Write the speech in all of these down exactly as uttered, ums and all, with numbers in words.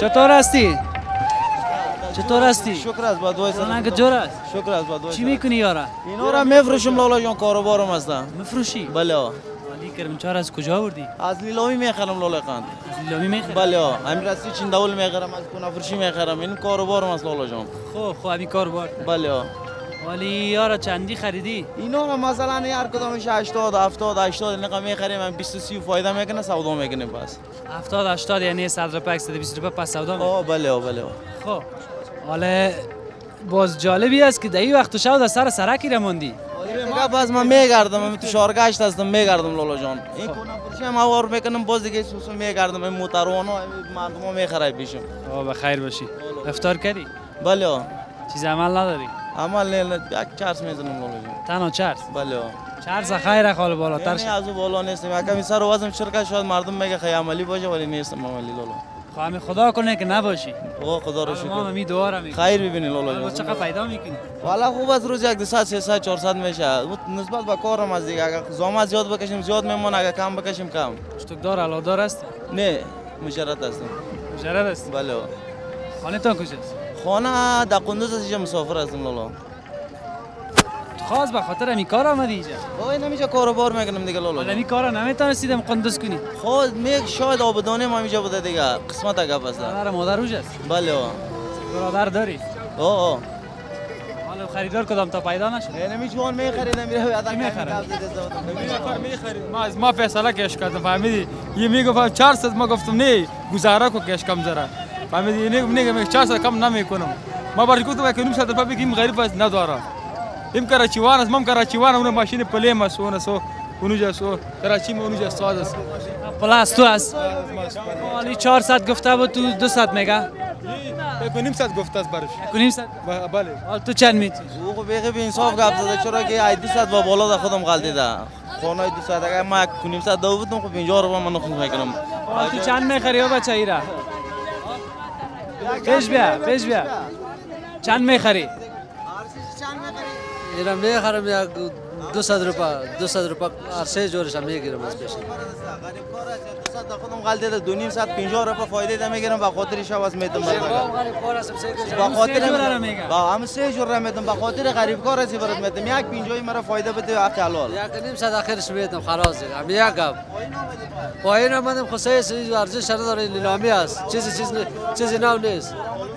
چطور هستی؟ چطور هستی؟ شکر است با دوای رونق جور است؟ شکر است با دوای چی میکنی یارا؟ اینا را میفروشم لالا جان کاروبارم هستم مفروشی؟ بله آ علی کرم چهار از کجا آوردی؟ از لیلامی میخرم لالا خان از لیلامی میخری؟ بله آ همین راستی چین دول میخرم از کنافرشی میخرم این کاروبارم است لالا جان خب خب همین کاروبار بله آ ولی یارا چندی خریدی؟ اینا را مثلا هر کدامش هشتاد هفتاد هشتاد این رقم میخریم من بیست و سی فایده میکنه سودا میکنه بس هفتاد هشتاد یعنی صد روپیه صد و بیست روپیه پس سودا میکنی؟ آ بله آ بله آ خب حالا باز جالبی است که در این وقت شب در سر سرکی رموندی دیگه باز من میگردم من تو شارگشت هستم میگردم لالا جان این کنافرشی هم آوار میکنم باز دیگه سوسو میگردم این موتروانو مردم ها میخرای پیشم آه بخیر باشی افطار کردی؟ بله آ چیز عمل نداری؟ عمل نه یک چرس میزنم لالا جان تنها چرس؟ بله آ چرس خیر خاله بالاتر یعنی شد از او بالا نیستم یکمی سر و وزن شرکت شاید مردم میگه خیلی عملی باشه ولی نیستم عملی لالا خب همین خدا کنه که نباشی آقا خدا رو ما شکر می دعا را میکنیم خیر ببینی لالا با جان چقدر پیدا میکنی والا خوب از روز یک دویست سیصد چهارصد میشه نسبت به کارم از دیگه اگر زحمت زیاد بکشیم زیاد میمونه اگر کم بکشیم کم اشتکدار علادار است نه مجرد هستم مجرد است بله خانه تا کجاست خانه در قندوز از اینجا مسافر هستم لالا تو خاص به خاطر همین کار آمدی اینجا آقا نمیشه کاروبار میکنم دیگه لالا حالا این کارا نمیتونستیدم قندوز کنی خود میگ شاید آبادانه ما اینجا بوده دیگه قسمت گپ است برادر مادر روج است بله برادر داری آه حالا خریدار کدام تا پیدا نشد نمی جوان میخریدم میره آدم میخره ما از ما فیصله کش کردم فهمیدی یه میگفت چهارصد ما گفتم نه گزاره کو کش کم زره فهمیدی نه میگم چهارصد کم نمیکنم ما برش گفتم که نیم صد روپیه بگیم غریب است نداره ام کراچیوان است مم کراچیوان اون ماشین پلیم است اون سو اونجا سو کراچی ما اونجا ساز است پلاس تو است ولی چهارصد گفته بود تو دویست میگه یک نیم صد گفته است برش یک نیم صد بله حال تو چند میتی او بیخی به انصاف گپ زده چرا که ای دویست با بالا در خودم غلطی ده خانه دویست اگر ما یک نیم صد دو بودم خب پنجاه روپیه من نخون میکنم حال تو چند میخری بچه ایرا پیش بیا پیش بیا چند میخری اینا میخرم یک دویست روپیه دویست روپیه سه جورش هم میگیرم از پیش غریب کار است دویست در خودم غلطی ده دو نیم صد پنجاه روپیه فایده ده میگیرم به خاطر شب از میتم غریب کار هستم سه با خاطر جور را میگم. با هم سه جور را میتم به خاطر غریب کار است برات میتم یک پنجاهی مرا فایده بده حق حلال یک نیم صد آخرش میدم خلاص هم یک گپ پایین آمدم خو سه سه ارزش نداره لیلامی است چیزی چیز چیزی نو نیست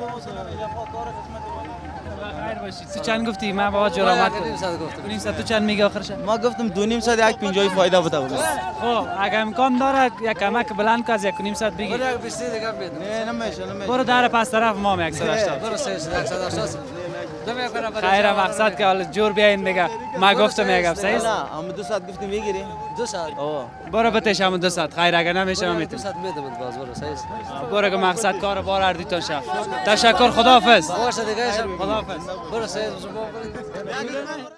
تو چند گفتی من بابا جرامت یک نیم کنم صد گفتم نیم صد تو چند میگه آخرش ما گفتم دو نیم صد یک پنجاهی فایده بده خب اگه امکان داره یک کمک بلند که از یک نیم صد بگی برو یک بیستی دیگه میدم نه نمیشه نمیشه برو در پس طرف ما هم صد و هشتاد برو سه صد هشتاد خیر مقصد که حالا جور بیاین دیگه ما گفتم میگم صحیح است نه هم دو ساعت گفتیم میگیری دو ساعت آه برو بتش هم دو ساعت خیر اگه نمیشه من دو میتونم ساعت میدم باز برو سه برو که مقصد کار بار اردی تا شب تشکر خداحافظ باشه دیگه خداحافظ برو سه